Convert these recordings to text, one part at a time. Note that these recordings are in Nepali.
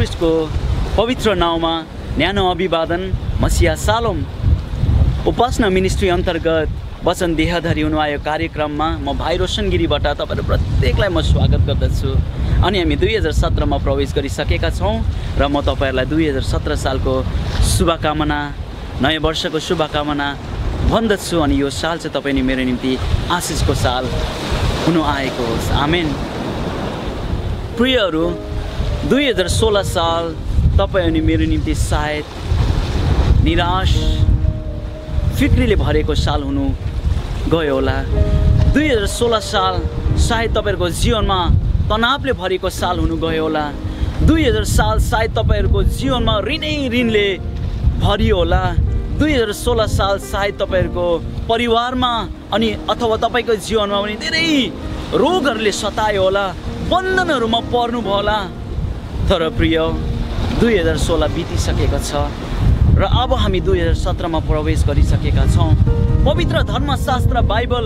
ख्रीष्टको पवित्र नाउँमा न्यानो अभिवादन मसिया सालोम। उपासना मिनिस्ट्री अन्तर्गत वचन देहधारी हुनुभयो कार्यक्रममा म भाइ रोशन गिरीबाट तपाईहरु प्रत्येकलाई म स्वागत गर्दछु। अनि हामी 2017 मा प्रवेश गरिसकेका छौं र म तपाईहरुलाई 2017 सालको शुभकामना, नयाँ वर्षको शुभकामना भन्दछु। अनि यो साल चाहिँ तपाईं नि मेरो निम्ति आशिषको साल हुनु आएको होस्। आमेन। प्रियहरू, 2016 साल तपाईं अनि मेरो निम्ति सायद निराश फिक्रीले भरेको साल हुनु गयो होला। 2016 साल सायद तपाईहरुको जीवनमा तनावले भरेको साल हुनु गयो होला। 2000 साल सायद तपाईहरुको जीवनमा ऋणले भरियो होला। 2016 साल सायद तपाईहरुको परिवारमा अनि अथवा तपाईको जीवनमा पनि धेरै रोगहरूले सतायो होला, बन्धनहरुमा पर्नु भयो होला। तर प्रिय, 2016 बितिसकेको छ र अब हामी 2017 मा प्रवेश गरिसकेका छौं। पवित्र धर्मशास्त्र बाइबल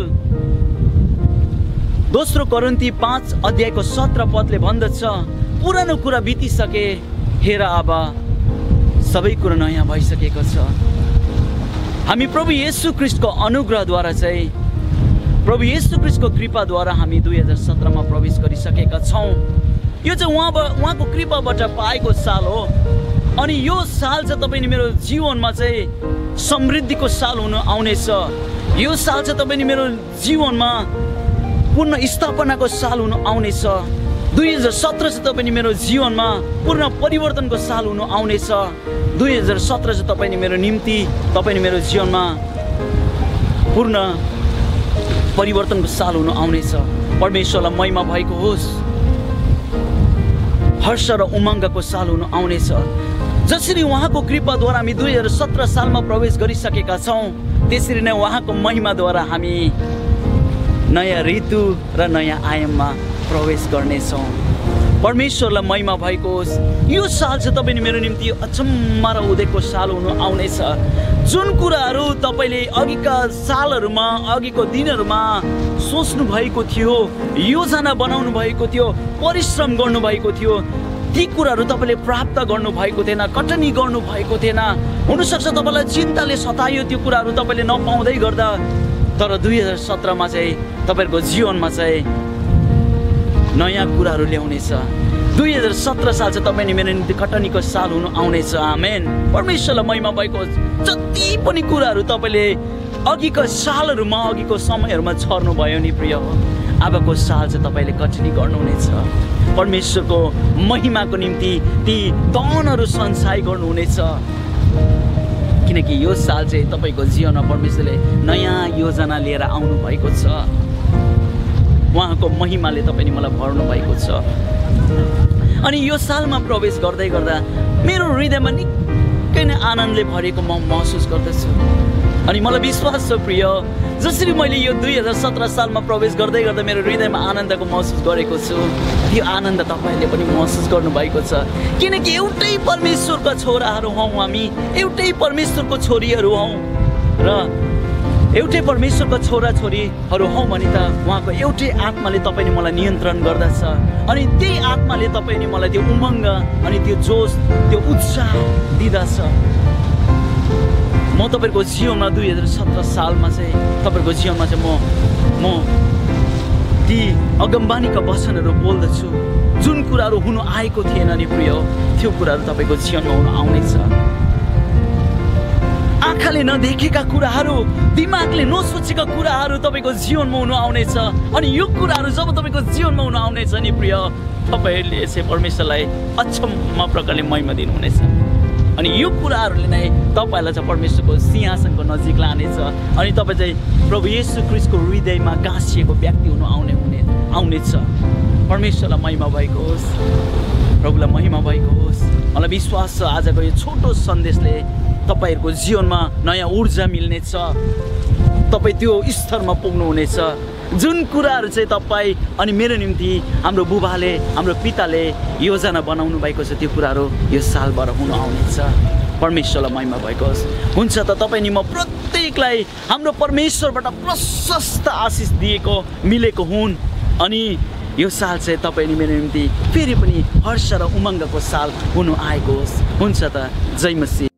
दोस्रो कोरिन्थी 5 अध्यायको 17 पदले भन्दछ, पुरानो कुरा बितिसके, हेर अब सबै कुरा नयाँ भइसकेको छ। हामी प्रभु येशू ख्रीष्टको अनुग्रहद्वारा चाहिँ, प्रभु येशू ख्रीष्टको कृपाद्वारा हामी 2017 मा प्रवेश गरिसकेका छौं। यो चाहिँ उहाँको कृपाबाट पाएको साल हो। अनि यो साल चाहिँ तपाईं मेरो जीवनमा चाहिँ समृद्धिको साल हुनु आउनेछ। यो साल चाहिँ तपाईं मेरो जीवनमा पूर्ण स्थापनाको साल हुनु आउनेछ। 2017 चाहिँ तपाईं मेरो जीवनमा पूर्ण परिवर्तनको साल हुनु आउनेछ। 2017 चाहिँ तपाईं मेरो निम्ति, तपाईं मेरो जीवनमा पूर्ण परिवर्तनको साल हुनु आउनेछ। परमेश्वरलाई महिमा भएको होस्। हर्ष र उमङ्गको साल हुनु आउनेछ। जसरी उहाँको कृपाद्वारा हामी 2017 सालमा प्रवेश गरिसकेका छौं, त्यसरी नै उहाँको महिमाद्वारा हामी नयाँ ऋतु र नयाँ आयाममा प्रवेश गर्नेछौँ। परमेश्वरलाई महिमा भएको होस्। यो साल चाहिँ तपाईं मेरो निम्ति अचम्म र उदेकको साल हुनु आउनेछ। जुन कुराहरू तपाईले अघिका सालहरूमा, अघिको दिनहरूमा सोच्नु भएको थियो, योजना बनाउनु भएको थियो, परिश्रम गर्नु भएको थियो, ती कुराहरू तपाईले प्राप्त गर्नु भएको थिएन, कटनी गर्नु भएको थिएन। हुनसक्छ तपाईलाई चिन्ताले सतायो त्यो कुराहरू तपाईले नपाउँदै गर्दा। तर 2017 मा चाहिँ तपाईहरुको जीवनमा चाहिँ नयाँ कुराहरू ल्याउनेछ। 2017 साल चाहिँ तपाईं मेरो निम्ति कटनीको साल हुनु आउनेछ। आमेन। परमेश्वरलाई महिमा भएको होस्। जति पनि कुराहरू तपाईले अघिको सालहरूमा, अघिको समयहरूमा छर्नु भयो नि प्रिय, अबको साल चाहिँ तपाईले कटनी गर्नुहुनेछ। परमेश्वरको महिमाको निम्ति ती धनहरू सञ्चय गर्नुहुनेछ। किनकि यो साल चाहिँ तपाईको जीवनमा परमेश्वरले नयाँ योजना लिएर आउनु भएको छ। उहाँको महिमाले तपाईले मलाई भर्नु भएको छ। अनि यो सालमा प्रवेश गर्दै गर्दा मेरो हृदयमा निकै नै आनन्दले भरेको म महसुस गर्दछु। अनि मलाई विश्वास छ प्रिय, जसरी मैले यो 2017 सालमा प्रवेश गर्दै गर्दा मेरो हृदयमा आनन्दको महसुस गरेको छु, त्यो आनन्द तपाईहरुले पनि महसुस गर्नुभएको छ। किनकि एउटै परमेश्वरका छोराहरू हौं हामी, एउटै परमेश्वरको छोरीहरू हौं र एउटै परमेश्वरका छोराछोरीहरू हौं भने त उहाँको एउटै आत्माले तपाईले मलाई नियन्त्रण गर्दछ। अनि त्यही आत्माले तपाईले मलाई त्यो उमङ्ग अनि त्यो जोश, त्यो उत्साह दिँदछ। म तपाईहरुको जीवनमा 2017 सालमा चाहिँ तपाईहरुको जीवनमा चाहिँ म ती अगमबानीका वचनहरू बोल्दछु। जुन कुराहरू हुनु आएको थिएन नि प्रिय, त्यो कुराहरू तपाईको जीवनमा हुन आउनेछ। आँखाले नदेखेका कुराहरू, दिमागले नसोचेका कुराहरू तपाईको जीवनमा हुन आउनेछ। अनि यो कुराहरू जब तपाईको जीवनमा हुन आउनेछ नि प्रिय, तपाईहरुले यसै परमेश्वरलाई अचम्म प्रकारले महिमा दिनुहुनेछ। अनि यो कुराहरूले नै तपाईलाई चाहिँ परमेश्वरको सिंहासनको नजिक लानेछ। अनि तपाईँ चाहिँ प्रभु येशू ख्रीष्टको हृदयमा गाँसिएको व्यक्ति हुनु आउनेछ। परमेश्वरलाई महिमा भएको होस्, प्रभुलाई महिमा भएको होस्। मलाई विश्वास छ आजको यो छोटो सन्देशले तपाईहरुको जीवनमा नयाँ ऊर्जा मिल्नेछ। तपाई त्यो स्तरमा पुग्नुहुनेछ जुन कुराहरू चाहिँ तपाई अनि मेरो निम्ति हाम्रो बुबाले, हाम्रो पिताले योजना बनाउनु भएको छ, त्यो कुराहरू यो सालभर हुन आउनेछ। परमेश्वरलाई महिमा भएको होस्। हुन्छ त तपाई नि म प्रत्येकलाई हाम्रो परमेश्वरबाट प्रशस्त आशिष दिएको मिलेको हुन्। अनि यो साल चाहिँ तपाईँ अनि मेरो निम्ति फेरि पनि हर्ष र उमङ्गको साल हुनु आएको होस्। हुन्छ त, जय मसीह।